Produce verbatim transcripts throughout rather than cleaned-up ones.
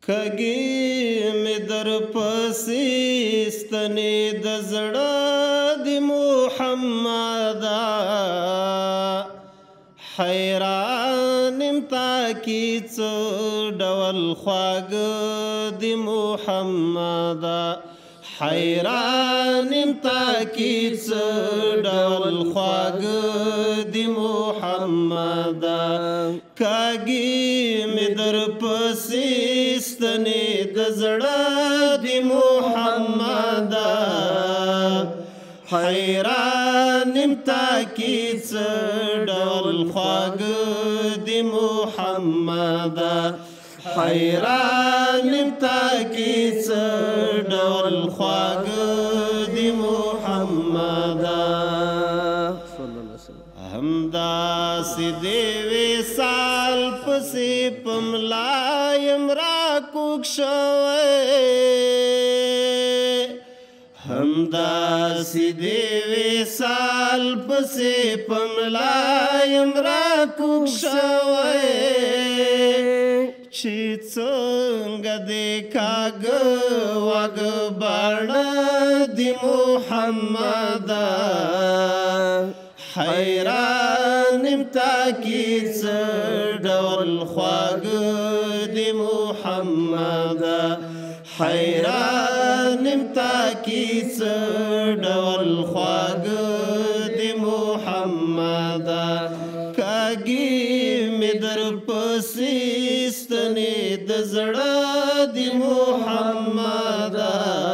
کږي مې در پسې ستنې د زړه د محمده حیران یم تا کې څه ډول خواږه د محمده حیران یم تا کې څه ډول خواږه د محمده کږي مې در پسې ستنې د زړه د محمده حیران یم تا کې څه ډول خواږه د محمده حیران یم تا کې څه ډول خواږه د محمده همداسې د وصال پسې په ملا یم راکوږ شوی همداسې د وصال پسې په ملا یم راکوږ شوی چې څنګه د کاږه واږه باڼه د محمده حیران یم تا کې څه ډول خواږه د محمده حیران یم تا کې څه ډول خواږه د محمده کږي مې در پسې ستنې د زړه د محمده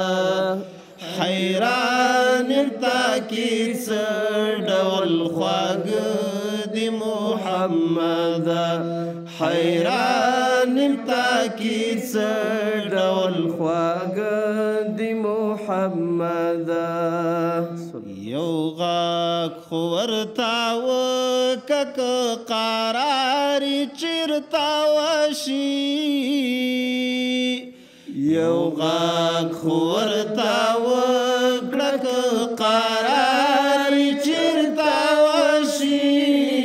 حیران یم تا کې څه ډول خواږه د محمده حیران یم تا کې څه ډول خواږه د محمده یو غاښ خو ورته وکه که قرارې چېرته وشي یو غاښ خو ورته وکړه که قرارې چېرته وشي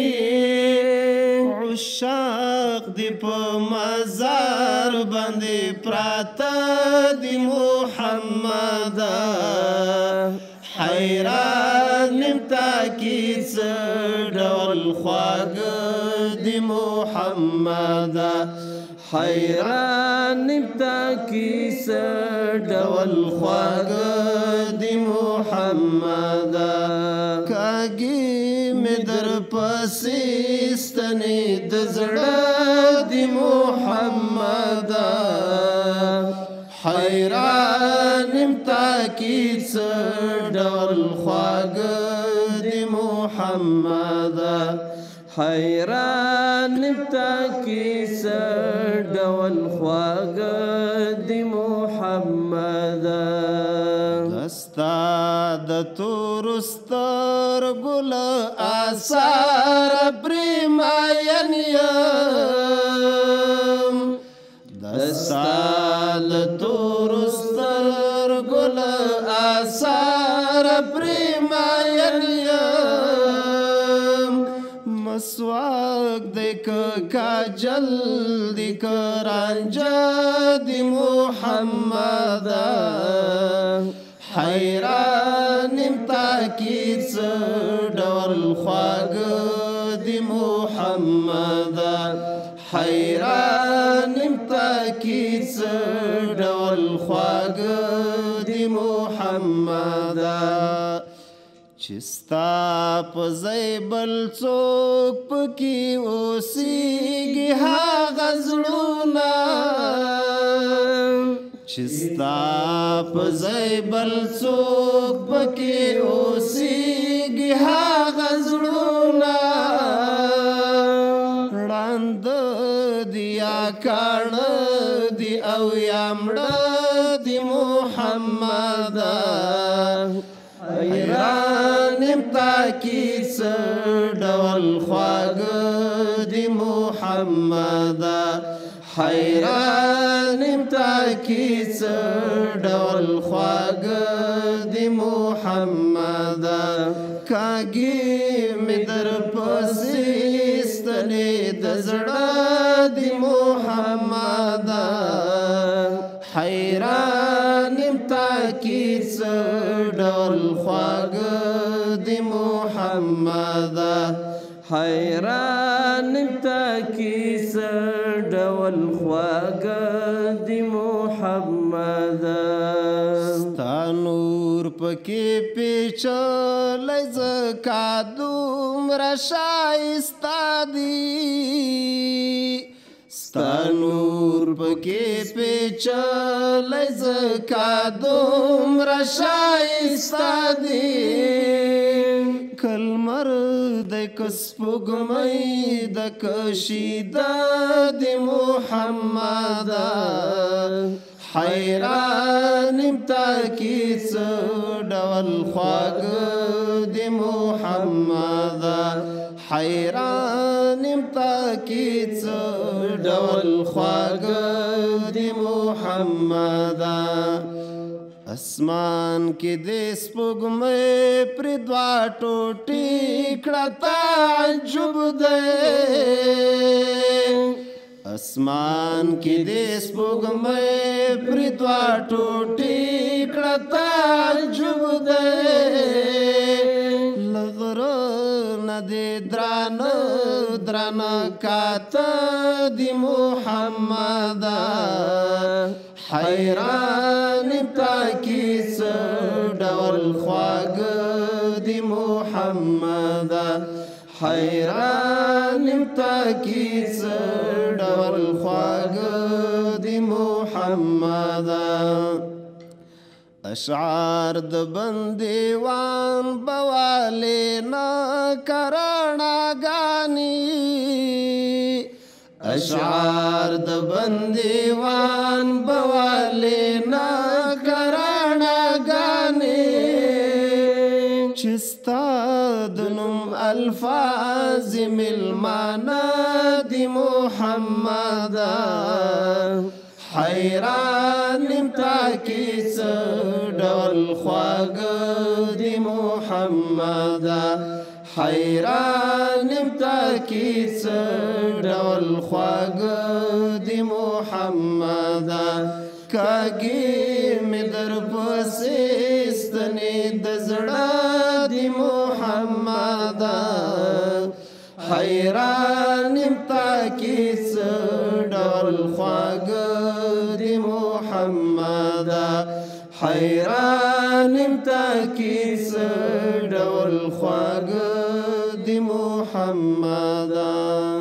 عشاق دې په مزار باندې پراته د محمده حیران یم تا کې څه ډول خواږه د محمده حیران یم تا کې څه ډول خواږه د محمده کږي مې در پسې ستنې د زړه د محمده حیران یم تا کې څه ډول خواږه د محمده حیران یم تا کې څه ډول خواږه د محمده دستا د تورو سترګو له اثاره پرې مین یم دستا د تورو سترګو له اثاره پرې مین یم مسواک دی که کاجل دی که رانجه د محمده حیران یم تا کې څه ډول خواږه د محمده حیران یم تا کې څه ډول خواږه د محمده چې ستا په ځای بل څوک پکې اوسېږي هغه زړونه چې ستا په ځای بل څوک پکې اوسېږي هغه زړونه ړانده دي یا کاڼه دي او یا مړه د محمده حیران یم تا کې څه ډول خواږه د محمده حیران یم تا کې څه ډول خواږه د محمده کږي مې در پسې ستنې د زړه د محمده حیران امتا کی څه ډول خواږه دی محمد حیران امتا کی څه ډول خواږه دی محمد ستا نور پکې پیچلی ځکه دومره ښایسته دی ستا نور پکې پیچلی ځکه دومره ښایسته دی که لمر دی که سپوږمۍ ده که شیده د محمد حیران امتا کی څه ډول خواږه د محمد حیران امتا کی څه ډول خواږه د محمد اسمان کې د سپوږمۍ پرې دوه ټوټې کړه تعجب دی اسمان کې د سپوږمۍ پرې دوه ټوټې کړه تعجب دی له غره نه د درانه درانه کاته د محمد حیران امتا کی څه ډول خواږه دی محمد حیران امتا کی څه ډول خواږه دی محمد اشعار د بندیوان بوالې نه کرڼاګانې اشعار د بندیوان بوالې نه کرڼاګانې چې ستا د نوم الفاظ مېلمانه دي محمد حیران امتا کی څه ډول خواږه دی محمد حیران امتا کی څه ډول خواږه دی محمد کاږي مې در پسې ستنې د زړه دی محمد حیران امتا کی څه ډول خواږه دی محمد حیران امتا کی څه ډول خواږه دی محمد